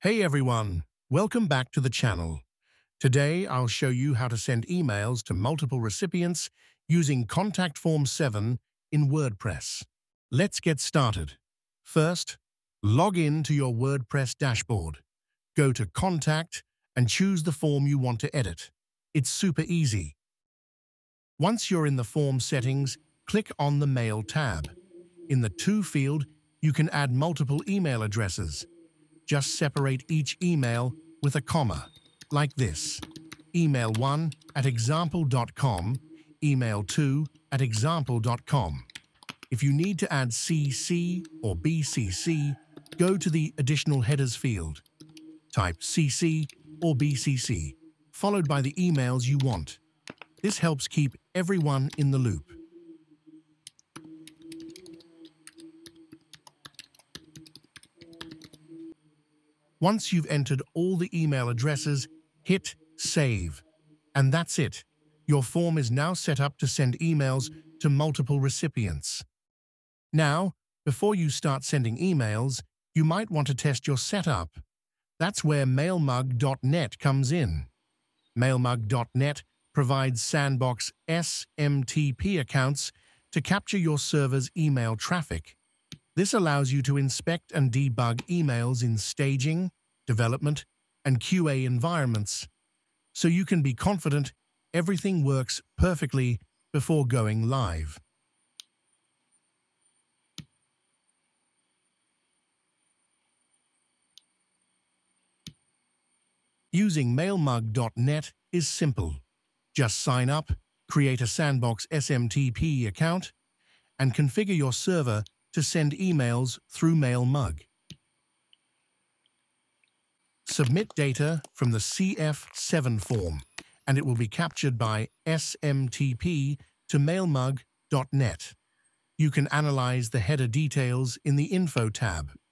Hey everyone, welcome back to the channel. Today I'll show you how to send emails to multiple recipients using Contact Form 7 in WordPress. Let's get started. First, log in to your WordPress dashboard. Go to Contact and choose the form you want to edit. It's super easy. Once you're in the form settings, click on the Mail tab. In the To field, you can add multiple email addresses. Just separate each email with a comma, like this. Email 1 at example.com, email 2 at example.com. If you need to add CC or BCC, go to the Additional Headers field. Type CC or BCC, followed by the emails you want. This helps keep everyone in the loop. Once you've entered all the email addresses, hit Save. And that's it. Your form is now set up to send emails to multiple recipients. Now, before you start sending emails, you might want to test your setup. That's where mailmug.net comes in. Mailmug.net provides sandbox SMTP accounts to capture your server's email traffic. This allows you to inspect and debug emails in staging, development, and QA environments, so you can be confident everything works perfectly before going live. Using mailmug.net is simple. Just sign up, create a Sandbox SMTP account, and configure your server to send emails through Mailmug. Submit data from the CF7 form, and it will be captured by SMTP to mailmug.net. You can analyze the header details in the Info tab.